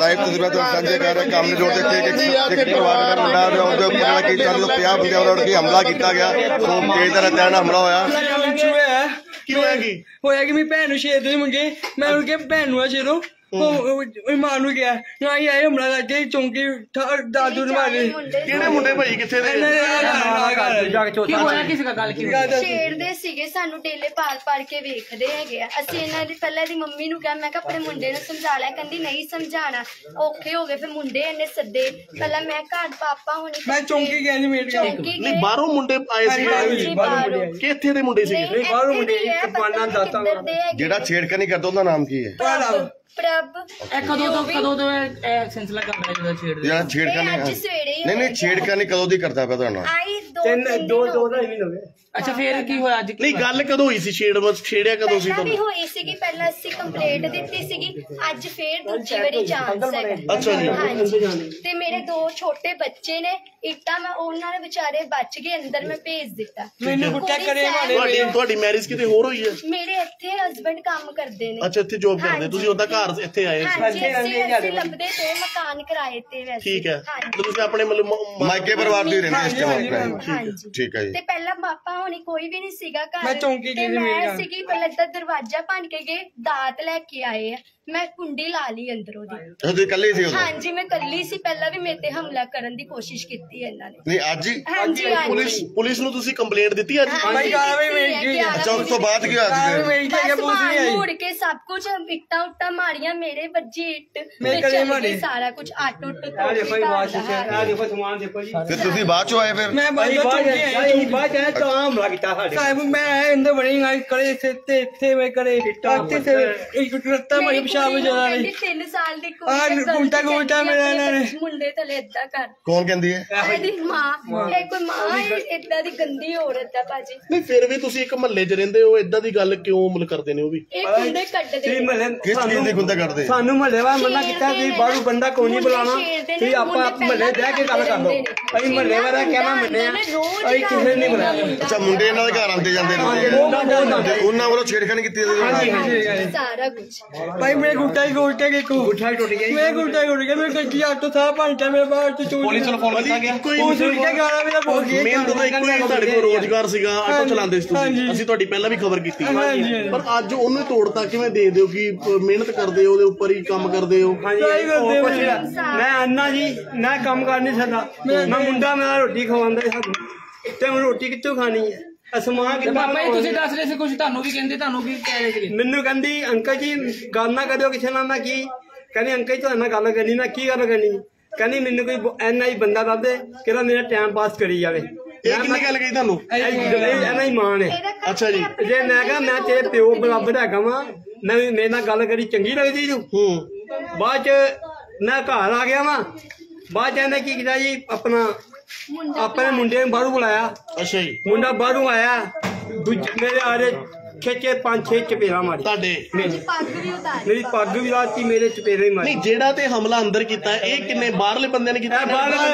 Live ਤਸਵੀਰਾਂ ਤੁਹਾਨੂੰ ਸਾਂਝੇ ਕਰ ਰਹੇ ਕੰਮ ਜੋੜ ਦਿੱਤੇ ਇੱਕ ਪਰਿਵਾਰ ਦਾ ਮੁੰਡਾ ਉਹਦੇ ਉੱਪਰ ਜਿਹੜਾ ਕਿ 50 ਬੰਦਿਆਂ ਵੱਲੋਂ ਹਮਲਾ ਕੀਤਾ ਗਿਆ। ਸੋ ਤੇਜ਼ ਹਥਿਆਰਾਂ ਨਾਲ ਹਮਲਾ ਹੋਇਆ। ਹੋਇਆ ਕਿ ਮੇਰੀ ਭੈਣ ਨੂੰ ਸ਼ੇਰ ਦੇ ਮੁੰਡੇ ਮੈਂ ਉਹਨੂੰ ਕਿਹਾ ਭੈਣ ਨੂੰ ਆ ਸ਼ੇਰੋ ਮਾਂ ਨੂੰ ਗਿਆ ਨਾ ਹੀ ਆਏ ਹਮਲਾ ਕਰਕੇ ਚੌਂਕੀ ਦਾਦੂ ਨੂੰ ਮਾਰੇ। ਕਿਹੜੇ ਮੁੰਡੇ ਭਾਈ ਕਿੱਥੇ ਦੇ ਸ਼ੇਰ ਦੇ ਸੀਗੇ ਸਾਨੂੰ ਟੇਲੇ ਪਾਲ ਕੇ ਵੇਖਦੇ ਹੈਗੇ ਆ। ਅਸੀਂ ਇਹਨਾਂ ਦੀ ਪਹਿਲਾਂ ਦੀ ਮੰਮੀ ਨੂੰ ਕਿਹਾ ਮੈਂ ਕਿਹਾ ਆਪਣੇ ਮੁੰਡੇ ਨੂੰ ਸਮਝਾ ਲਿਆ ਕਹਿੰਦੀ ਨਹੀਂ ਸਮਝਾਣਾ ਔਖੇ ਹੋ ਗਏ। ਫਿਰ ਮੁੰਡੇ ਇਹਨੇ ਸੱਦੇ ਪਹਿਲਾਂ ਮੈਂ ਘਰ ਪਾਪਾ ਹੋਣੀ ਮੈਂ ਚੌਂਕੀ ਗਿਆ ਜੀ ਮੇਟ ਨਹੀਂ ਬਾਹਰੋਂ ਮੁੰਡੇ ਆਏ ਸੀ ਕਿੱਥੇ ਦੇ ਮੁੰਡੇ ਸੀਗੇ ਬਾਹਰੋਂ ਮੁੰਡੇ ਕਪਾਨਾ ਦਾਤਾ ਜਿਹੜਾ ਛੇੜਖਾਨੀ ਕਰਦਾ ਉਹਦਾ ਨਾਮ ਕੀ ਹੈ? ਪ੍ਰਭ ਕਦੋਂ ਤੋਂ ਸਿਲਸਿਲਾ ਕਰਦਾ ਜਿਹੜਾ ਛੇੜਦੇ ਜਿਹੜਾ ਛੇੜਖਾਨੀ ਨਹੀਂ ਛੇੜਖਾਨੀ ਕਦੋਂ ਦੀ ਕਰਦਾ ਪਿਆ ਤੁਹਾਨੂੰ? ਆਈ ਦੋ ਦਾ ਹੀ ਹੋ ਗਿਆ। ਅੱਛਾ ਫੇਰ ਕੀ ਹੋਇਆ ਅੱਜ? ਨਹੀਂ ਗੱਲ ਕਦੋਂ ਹੋਈ ਸੀ ਛੇੜਿਆ ਕਦੋਂ ਸੀ ਵੀ ਹੋਈ ਸੀਗੀ ਪਹਿਲਾਂ ਅਸੀਂ ਕੰਪਲੇਂਟ ਦਿੱਤੀ ਸੀਗੀ ਅੱਜ ਫੇਰ ਦੂਜੀ ਵਾਰੀ ਚਾਂਸ ਹੈ। ਅੱਛਾ ਜੀ ਹਾਂਜੀ ਤੇ ਮੇਰੇ 2 ਛੋਟੇ ਬੱਚੇ ਨੇ ਇੱਟਾਂ ਮੈਂ ਉਹਨਾਂ ਦੇ ਵਿਚਾਰੇ ਬਚ ਗਏ ਅੰਦਰ ਮੈਂ ਭੇਜ ਦਿੱਤਾ। ਮੈਨੂੰ ਗੁੱਟਾ ਕਰੇ ਤੁਹਾਡੀ ਮੈਰਿਜ ਕਿਤੇ ਹੋਰ ਹੋਈ ਹੈ? ਮੇਰੇ ਇੱਥੇ ਹਸਬੈਂਡ ਕੰਮ ਕਰਦੇ ਨੇ। ਅੱਛਾ ਇੱਥੇ ਜੌਬ ਕਰਦੇ ਤੁਸੀਂ ਉਹਦਾ ਘਰ ਇੱਥੇ ਆਏ ਸੀ? ਅਸੀਂ ਲੱਭਦੇ ਤੇ ਮਕਾਨ ਕਿਰਾਏ ਤੇ ਵੈਸੇ। ਠੀਕ ਹੈ ਤੁਸੀਂ ਆਪਣੇ ਮਤਲਬ ਮਾਇਕੇ ਪਰਿਵਾਰ ਦੀ ਰਹਿੰਦੇ ਇਸ ਟਾਈਮ? ਠੀਕ ਹੈ ਜੀ। ਤੇ ਪਹਿਲਾਂ ਪਾਪਾ ਹੋਣੀ ਕੋਈ ਵੀ ਨਹੀਂ ਸੀਗਾ ਘਰ। ਮੈਂ ਚੌਂਕੀ ਤੇ ਮੈਂ ਸੀਗੀ ਪਹਿਲਾਂ ਤਾਂ ਦਰਵਾਜ਼ਾ ਭੰਨ ਕੇ ਗਏ ਦਾਤ ਲੈ ਕੇ ਆਏ ਆ ਮੈਂ ਕੁੰਡੀ ਲਾ ਲਈ ਅੰਦਰੋਂ ਦੀ। ਤੁਸੀਂ ਇਕੱਲੇ ਸੀ ਉਦੋਂ? ਹਾਂਜੀ ਮੈਂ ਇਕੱਲੀ ਸੀ। ਪਹਿਲਾਂ ਵੀ ਮੇਰੇ ਤੇ ਹਮਲਾ ਕਰਨ ਦੀ ਕੋਸ਼ਿਸ਼ ਕੀਤੀ ਇਹਨਾਂ ਨੇ। ਨਹੀਂ ਅੱਜ ਹੀ? ਹਾਂਜੀ ਪੁਲਿਸ ਨੂੰ ਤੁਸੀਂ ਕੰਪਲੇਂਟ ਦਿੱਤੀ ਅੱਜ? ਅੱਛਾ ਉਸ ਤੋਂ ਬਾਅਦ ਕੀ ਹੋਇਆ? ਮੁੜ ਕੇ ਸਭ ਕੁਝ ਇੱਟਾਂ ਉੱਟਾਂ ਮਾਰੀਆਂ ਮੇਰੇ ਵੱਜੀ ਇੱਟ ਸਾਰਾ ਕੁਝ ਆਟੋ ਫਿਰ ਤੁਸੀਂ ਬਾਅਦ ਚੋਂ ਆਏ? ਫਿਰ ਮੈਂ ਬਾਅਦ ਚ ਤਾਂ ਹਮਲਾ ਕੀਤਾ ਸਾਡੇ ਸਾਹਿਬ ਮੈਂ ਅੰਦਰ ਬਣੀ ਕਰੇ ਇੱਥੇ ਮੈਂ ਕਰੇ ਰੱਤਾ ਮਾਰੀ ਪਿਸ਼ਾਬ ਜਿਆਦਾ ਨਹੀਂ 3 ਸਾਲ ਦੀ ਗੁੰਟਾ ਮੇਰਾ ਇਹਨਾਂ ਨੇ ਮੁੰਡੇ ਥਲੇ ਏਦਾਂ ਕਰ। ਕੌਣ ਕਹਿੰਦੀ ਹੈ? ਇਹਦੀ ਮਾਂ। ਇਹ ਕੋਈ ਮਾਂ ਏਦਾਂ ਦੀ ਗੰਦੀ ਔਰਤ ਆ ਭਾਜੀ। ਨਹੀਂ ਫਿਰ ਵੀ ਤੁਸੀਂ ਇੱਕ ਮਹੱਲੇ 'ਚ ਰਹਿੰਦੇ ਹੋ ਏਦਾਂ ਦੀ ਗੱਲ ਕਿਉਂ ਮਤਲਬ ਕਰਦੇ ਨੇ ਉਹ ਵੀ? ਇਹ ਗੁੰਡੇ ਕੱਢਦੇ ਕਿਸ ਚੀਜ਼ ਦੀ ਗੁੰਡਾ ਕੱਢਦੇ? ਸਾਨੂੰ ਮਹੱਲੇ ਵਾਲਾ ਮਨਾ ਕੀਤਾ ਤੁਸੀਂ ਬਾਹਰੋਂ ਬੰਦਾ ਕੋਈ ਨਹੀਂ ਬੁਲਾਉਣਾ ਤੁਸੀਂ ਆਪਾਂ ਮਹੱਲੇ ਬਹਿ ਕੇ ਗੱਲ ਕਰ ਲਓ। ਅਸੀਂ ਮਹੱਲੇ ਵਾਲਾ ਕਹਿਣਾ ਮੰਨਿਆ ਅਸੀਂ ਕਿਸੇ ਨਹੀਂ ਬੁਲਾਇਆ। ਅੱਛਾ ਮੁੰਡੇ ਇਹਨਾਂ ਦੇ ਘਰ ਆਉਂਦੇ ਜਾਂਦੇ ਨੇ ਉਹਨਾਂ ਵੱਲੋਂ ਛੇੜਖਾਨੀ ਕੀਤੀ? ਸਾਰਾ ਕੁਝ ਭਾਈ ਮੇਰੇ ਗੁੱਟਾ ਹੀ ਟੁੱਟ ਗਿਆ। ਮੇਰੇ ਗੁੱਟਾ ਟੁੱਟ ਗਿਆ। ਮੇਰੇ ਗੱਡੀ ਆਟੋ ਸਾਹ ਪੰਚਾ ਮੇਰੇ ਬਾਹਰ ਤੋਂ ਚੋਰੀ। ਪੁਲਿਸ ਨੂੰ ਫੋਨ ਕੀਤਾ ਗਿਆ? ਪੁਲਿਸ ਨੂੰ ਕਿਹਾ ਗਾਲਾਂ ਮੇਰਾ ਬੋਲ ਗਿਆ। ਮਿਹਨਤ ਦਾ ਇੱਕੋ ਹੀ ਤੁਹਾਡੇ ਕੋਲ ਰੋਜ਼ਗਾਰ ਸੀਗਾ ਆਟੋ ਚਲਾਉਂਦੇ ਸੀ ਤੁਸੀਂ। ਅਸੀਂ ਤੁਹਾਡੀ ਪਹਿਲਾਂ ਵੀ ਖਬਰ ਕੀਤੀ ਪਰ ਅੱਜ ਉਹਨੂੰ ਤੋੜਤਾ ਕਿਵੇਂ ਦੇਖਦੇ ਹੋ ਕਿ ਮਿਹਨਤ ਕਰਦੇ ਹੋ ਉਹਦੇ ਉੱਪਰ ਹੀ ਕੰਮ ਕਰਦੇ ਹੋ? ਮੈਂ ਅੰਨਾ ਜੀ ਮੈਂ ਕੰਮ ਕਰ ਨਹੀਂ ਸਕਦਾ। ਮੈਂ ਮੁੰਡਾ ਮੇਰਾ ਰੋਟੀ ਖਵਾਉਂਦਾ ਸਾਨੂੰ ਤੇ ਹੁਣ ਰੋਟੀ ਕਿੱਥੋਂ ਖਾਣੀ ਹੈ? ਬਾਬਾ ਜੀ ਤੁਸੀਂ ਦੱਸ ਰਹੇ ਸੀ ਕੁਝ ਤੁਹਾਨੂੰ ਵੀ ਕਹਿੰਦੇ ਤੁਹਾਨੂੰ ਕੀ ਕਹਿ ਰਹੇ ਸੀ? ਮੈਨੂੰ ਕਹਿੰਦੀ ਅੰਕਲ ਜੀ ਗੱਲ ਨਾ ਕਰਿਓ ਕਿਸੇ ਨਾਲ। ਮੈਂ ਕੀ ਕਹਿੰਦੀ ਅੰਕਲ ਜੀ ਤੁਹਾਡੇ ਨਾਲ ਗੱਲ ਕਰਨੀ। ਮੈਂ ਕੀ ਗੱਲ ਕਰਨੀ? ਕਹਿੰਦੀ ਮੈਨੂੰ ਕੋਈ ਇੰਨਾ ਹੀ ਬੰਦਾ ਦੱਸ ਦੇ ਕਿਹੜਾ ਮੇਰਾ ਟਾਈਮ ਪਾਸ ਕਰੀ ਜਾਵੇ। ਇਹ ਕਿੰਨੀ ਗੱਲ ਕਹੀ ਤੁਹਾਨੂੰ? ਇਹਨਾਂ ਹੀ ਮਾਂ ਨੇ। ਅੱਛਾ ਜੀ ਜੇ ਮੈਂ ਕਿਹਾ ਮੈਂ ਤੇਰੇ ਪਿਓ ਬਰਾਬਰ ਹੈਗਾ ਵਾਂ ਮੈਂ ਮੇਰੇ ਨਾਲ ਗੱਲ ਕਰੀ ਚੰਗੀ ਲੱਗਦੀ ਤੂੰ? ਬਾਅਦ ਚ ਮੈਂ ਘਰ ਆ ਗਿਆ ਵਾਂ। ਬਾਅਦ ਚ ਇਹਨੇ ਕੀ ਕੀਤਾ ਜੀ ਆਪਣੇ ਮੁੰਡੇ ਨੂੰ ਬਾਹਰੋਂ ਬੁਲਾਇਆ। ਅੱਛਾ ਜੀ ਮੁੰਡਾ ਬਾਹਰੋਂ ਆਇਆ ਦੂਜੇ ਮੇਰੇ ਆਰੇ ਖਿੱਚੇ 5-6 ਚਪੇੜਾ ਮਾਰੀ ਤੁਹਾਡੇ। ਮੇਰੀ ਪੱਗ ਵੀ ਲਾਤੀ ਮੇਰੇ ਚਪੇੜੇ ਮਾਰੀ। ਨਹੀਂ ਜਿਹੜਾ ਤੇ ਹਮਲਾ ਅੰਦਰ ਕੀਤਾ ਇਹ ਕਿੰਨੇ ਬਾਹਰਲੇ ਬੰਦਿਆਂ ਨੇ ਕੀਤਾ?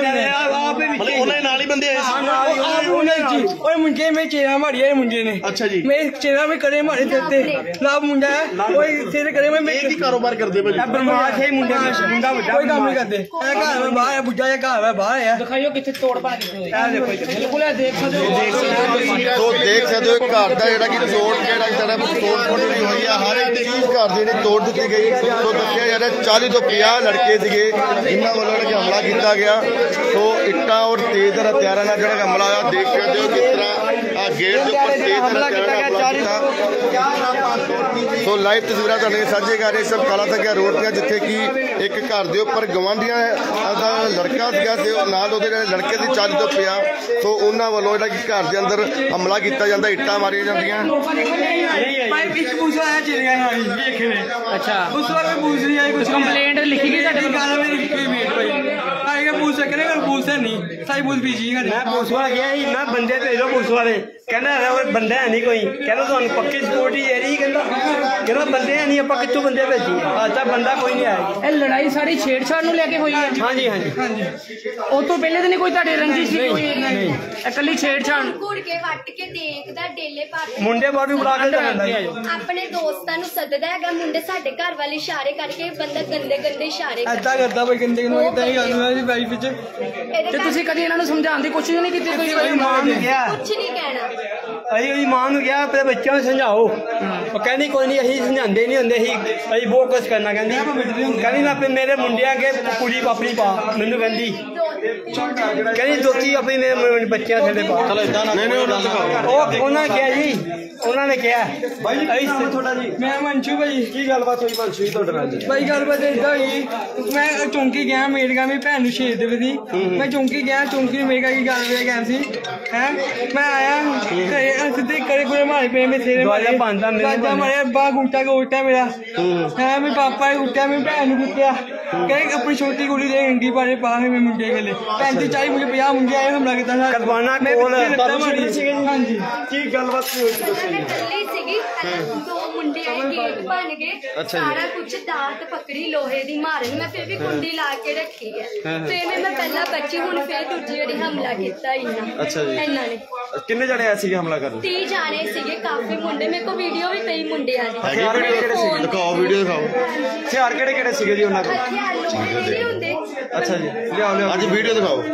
ਉਹਨਾਂ ਨਾਲ ਹੀ ਬੰਦੇ ਆਏ ਸੀ? ਓਏ ਮੁੰਡੇ ਮੈਂ ਚੇਰਾ ਮਾਰਿਆ ਮੁੰਡੇ ਨੇ। ਅੱਛਾ ਜੀ ਮੈਂ ਚੇਰਾ ਵੀ ਕਰੇ ਮਾਰੇ ਤੇ ਲਾਭ ਮੁੰਡਾ ਓਏ ਤੇਰੇ ਕਰੇ ਮੈਂ ਕੀ ਕਾਰੋਬਾਰ ਕਰਦੇ ਭਾਜੀ? ਬਰਮਾਸ਼ ਹੈ ਮੁੰਡਾ ਵੱਡਾ ਕੋਈ ਕੰਮ ਨਹੀਂ ਕਰਦੇ। ਇਹ ਘਰ ਮੈਂ ਬਾਹਰ ਬੁੱਢਾ ਜਿਹਾ ਘਰ ਹੈ ਬਾਹਰ ਆ। ਦਿਖਾਈਓ ਕਿੱਥੇ ਤੋੜ ਪਾ ਕਿੱਥੇ ਹੋਈ? ਬਿਲਕੁਲ ਇਹ ਦੇਖ ਸਕਦੇ ਹੋ। ਦੇਖ ਸਕਦੇ ਹੋ ਘਰ ਦਾ ਜਿਹੜਾ ਕਿ ਤੋੜ ਜਿਹੜਾ ਤੋੜ ਹੋਈ ਆ ਹਰ ਇੱਕ ਚੀਜ਼ ਘਰ ਦੀ ਜਿਹੜੀ ਤੋੜ ਦਿੱਤੀ ਗਈ। ਸੋ ਦੱਸਿਆ ਜਾ ਰਿਹਾ 40 ਤੋਂ 50 ਲੜਕੇ ਸੀਗੇ ਇਹਨਾਂ ਵੱਲੋਂ ਜਿਹੜਾ ਹਮਲਾ ਕੀਤਾ ਗਿਆ। ਸੋ ਇੱਟਾਂ ਔਰ ਤੇਜ਼ ਹਥਿਆਰਾਂ ਨਾਲ ਜਿਹੜਾ ਹਮਲਾ ਹੋਇਆ ਦੇਖ ਸਕਦੇ ਹੋ ਕਿਸ ਤਰ੍ਹਾਂ ਆ ਗੇਟ ਦੇ ਉੱਪਰ ਤੇਜ਼ ਹਥਿਆਰਾਂ ਨਾਲ ਹਮਲਾ ਕੀਤਾ। ਸੋ ਲਾਈਵ ਤਸਵੀਰਾਂ ਤੁਹਾਡੇ ਸਾਂਝੇ ਕਰ ਰਹੇ ਸਭ ਕਾਲਾ ਤੱਕਿਆ ਰੋਡ ਤੇ ਜਿੱਥੇ ਕਿ ਇੱਕ ਘਰ ਦੇ ਉੱਪਰ ਗਵਾਂਢੀਆਂ ਦਾ ਲੜਕਾ ਸੀਗਾ ਤੇ ਨਾਲ ਉਹਦੇ ਲੜਕੇ ਦੀ 40 ਤੋਂ 50 ਸੋ ਉਹਨਾਂ ਵੱਲੋਂ ਜਿਹੜਾ ਕਿ ਘਰ ਦੇ ਅੰਦਰ ਹਮਲਾ ਕੀਤਾ ਜਾਂਦਾ ਇੱਟਾਂ ਮਾਰੀਆਂ ਜਾਂਦੀਆਂ। अच्छा कंप्लेंट लिखी गई मैं बंदे भेजो पुलिस वाले कहना बंदा है नहीं कोई कहना तुम पक्की सिक्योरिटी दे रही कहना बंदे है नहीं आप कितों बंदे भेजी अच्छा बंदा कोई नहीं आया। लड़ाई सारी छेड़छाड़ नूं लेके हुई है? हाँ जी हाँ जी उस तो पहले तो नहीं कोई रंजिश? ਇਕੱਲੀ ਛੇੜਛਾੜ ਘੁੜ ਕੇ ਵੱਟ ਕੇ ਦੇਖਦਾ ਡੇਲੇ ਪਾ ਕੇ ਮੁੰਡੇ ਬਾਹਰ ਵੀ ਬੁਲਾ ਕੇ ਜਾਂਦਾ ਜੀ। ਆਪਣੇ ਦੋਸਤਾਂ ਨੂੰ ਸੱਦਦਾ ਹੈਗਾ ਮੁੰਡੇ ਸਾਡੇ ਘਰ ਵਾਲੇ ਇਸ਼ਾਰੇ ਕਰਕੇ ਬੰਦਾ ਗੰਦੇ ਗੰਦੇ ਇਸ਼ਾਰੇ ਏਦਾਂ ਕਰਦਾ ਬਈ ਗੰਦੇ ਨੂੰ ਇਦਾਂ ਹੀ ਕਰਦਾ ਜੀ ਬਾਈ ਵਿੱਚ। ਤੇ ਤੁਸੀਂ ਕਦੀ ਇਹਨਾਂ ਨੂੰ ਸਮਝਾਉਣ ਦੀ ਕੋਸ਼ਿਸ਼ ਨਹੀਂ ਕੀਤੀ ਕੋਈ ਉਹਦੀ ਮਾਂ ਨੂੰ ਕਿਹਾ ਕੁਝ ਨਹੀਂ ਕਹਿਣਾ ਅਸੀਂ ਉਹਦੀ ਮਾਂ ਨੂੰ ਕਿਹਾ ਆਪਣੇ ਬੱਚਿਆਂ ਨੂੰ ਸਮਝਾਓ। ਉਹ ਕਹਿੰਦੀ ਕੋਈ ਨਹੀਂ ਅਸੀਂ ਸਮਝਾਉਂਦੇ ਨਹੀਂ ਹੁੰਦੇ ਅਸੀਂ ਬਹੁਤ ਕੁਛ ਕਰਨਾ ਕਹਿੰਦੀ ਮੈਂ ਆਪਣੇ ਮੇਰੇ ਮੁੰਡਿਆਂ ਕੇ ਕੁੜੀ ਆਪਣੀ ਪਾ ਮੈਨੂੰ ਕਹਿੰਦੀ ਦੋਤੀ ਆਪਣੀ ਮੇਰੇ ਬੱਚਿਆਂ ਥੱਲੇ ਪਾ। ਉਹਨਾਂ ਨੇ ਕਿਹਾ ਜੀ ਉਹਨਾਂ ਨੇ ਕਿਹਾ ਤੁਹਾਡਾ ਜੀ ਮੈਂ ਮੰਸ਼ੂ ਭਾਈ। ਕੀ ਗੱਲਬਾਤ ਹੋਈ ਮੰਸ਼ੂ ਜੀ ਤੁਹਾਡੇ ਨਾਲ? ਭਾਈ ਗੱਲਬਾਤ ਏਦਾਂ ਹੋਈ ਮੈਂ ਚੌਂਕੀ ਗਿਆ ਮੇਰਗਾ ਮੇਰੀ ਭੈਣ ਨੂੰ ਛੇੜ ਦੇ ਸੀ। ਮੈਂ ਚੌਂਕੀ ਗਿਆ ਚੌਂਕੀ ਮੇਰਗਾ ਕੀ ਗੱਲ ਵੇ ਗਿਆ ਸੀ ਹੈ ਮੈਂ ਆਇਆ ਸਿੱਧੇ ਕਰੇ ਕੋਲੇ ਮਾਰੇ ਪਏ ਮੇਰੇ ਸਿਰੇ ਮਾਰੇ ਮਾਰੇ ਬਾ ਗੁੱਟਾ ਗੋਟਾ ਮੇਰਾ ਹੈ ਮੇਰੇ ਪਾਪਾ ਨੇ ਗੁੱਟਿਆ ਮੇਰੀ ਭੈਣ ਨੂੰ ਗੁੱਟਿਆ ਕਹਿੰਦੇ ਆਪਣੀ ਛੋਟੀ ਕੁੜੀ ਦੇ ਹਿੰਦੀ ਬਾਰੇ ਪਾ ਮੇਰੇ ਮੁੰਡੇ ਗਲੇ 35-40 ਮੁੰਡੇ 50 ਮੁੰਡੇ ਆਏ ਹਮਲਾ ਕੀਤਾ ਸਰ ਕਰਵਾਨਾ ਕੋਲ ਹਾਂਜੀ। ਕੀ ਗੱਲਬਾਤ ਹੋਈ ਇਕੱਲੀ ਸੀਗੀ ਦੋ ਮੁੰਡੇ ਆਏ ਗੇਟ ਬਣ ਗਏ ਸਾਰਾ ਕੁਝ ਦਾਤ ਪਕੜੀ ਲੋਹੇ ਦੀ ਮਾਰਨ ਮੈਂ ਫਿਰ ਵੀ ਕੁੰਡੀ ਲਾ ਕੇ ਰੱਖੀ ਹੈ ਫਿਰ ਮੈਂ ਪਹਿਲਾਂ ਬੱਚੀ ਹੁਣ ਫਿਰ ਦੂਜੀ ਵਾਰੀ ਹਮਲਾ ਕੀਤਾ ਇਹਨਾਂ ਨੇ। ਕਿੰਨੇ ਜਣੇ ਆਏ ਸੀਗੇ ਹਮਲਾ ਕਰਨ? 30 ਜਾਣੇ ਸੀਗੇ ਕਾਫੀ ਮੁੰਡੇ ਮੇਰੇ ਕੋਲ ਵੀਡੀਓ ਵੀ ਪਈ ਮੁੰਡਿਆਂ ਦੀ। ਦਿਖਾਓ ਵੀਡੀਓ ਦਿਖਾਓ। ਹਥਿਆਰ ਕਿਹੜੇ ਕਿਹੜੇ ਸੀਗੇ ਜੀ ਉਹਨਾਂ ਕੋਲ? ਹਥਿਆਰ ਲੋਹੇ ਦੇ ਨਹੀਂ ਹੁੰਦੇ। ਅੱਛਾ ਜੀ ਲਿਆਓ ਲਿਆਓ ਅੱਜ ਵੀਡੀਓ ਦਿਖਾਓ।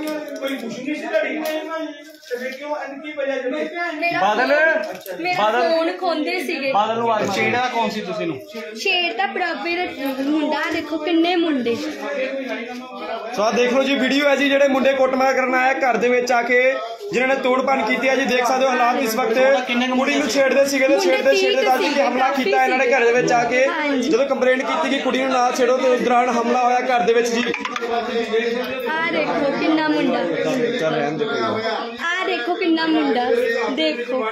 ਮੇਰਾ ਫੋਨ ਖੋਂਦੇ ਸੀਗੇ। ਛੇੜਾ ਕੌਣ ਸੀ ਤੁਸੀਂ ਨੂੰ? ਸ਼ੇਰ ਦਾ ਪ੍ਰਭੇ ਮੁੰਡਾ ਦੇਖੋ ਕਿੰਨੇ ਮੁੰਡੇ। ਸੋ ਆਹ ਦੇਖ ਲਓ ਜੀ ਵੀਡੀਓ ਹੈ ਜੀ ਜਿਹੜੇ ਮੁੰਡੇ ਕੁੱਟਮਾਰ ਕਰਨ ਆਏ ਘਰ ਦੇ ਵਿੱਚ ਆ ਕੇ ਜਿਨ੍ਹਾਂ ਨੇ ਤੋੜ ਭੰਨ ਕੀਤੀ ਹੈ ਜੀ। ਦੇਖ ਸਕਦੇ ਹੋ ਹਾਲਾਤ ਇਸ ਵਕਤ ਕੁੜੀ ਨੂੰ ਛੇੜਦੇ ਸੀਗੇ ਤੇ ਛੇੜਦੇ ਤਾਂ ਜੀ ਹਮਲਾ ਕੀਤਾ ਇਹਨਾਂ ਨੇ ਘਰ ਦੇ ਵਿੱਚ ਆ ਕੇ। ਜਦੋਂ ਕੰਪਲੇਂਟ ਕੀਤੀ ਕਿ ਕੁੜੀ ਨੂੰ ਨਾ ਛੇੜੋ ਤੇ ਉਸ ਦੌਰਾਨ ਹਮਲਾ ਹੋਇਆ ਘਰ ਦੇ ਵਿੱਚ ਜੀ। ਆ ਦੇਖੋ ਕਿੰਨਾ ਮੁੰਡਾ ਚੱਲ ਰਹਿਣ ਦੇ ਆ ਦੇਖੋ ਕਿੰਨਾ ਮੁੰਡਾ ਦੇਖੋ